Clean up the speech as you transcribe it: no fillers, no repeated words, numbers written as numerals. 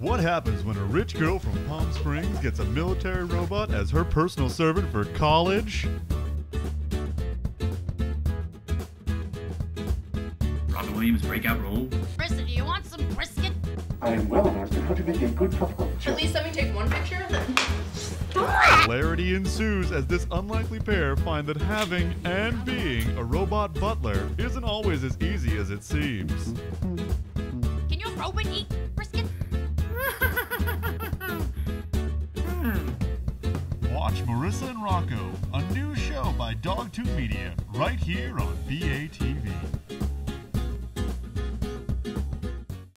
What happens when a rich girl from Palm Springs gets a military robot as her personal servant for college? Robin Williams' breakout role. Marisa, do you want some brisket? I am well versed in how to make a good popcorn. At least let me take one picture. Hilarity ensues as this unlikely pair find that having and being a robot butler isn't always as easy as it seems. Can your robot eat brisket? Watch Marisa and Rocco, a new show by Dogtoon Media, right here on BATV.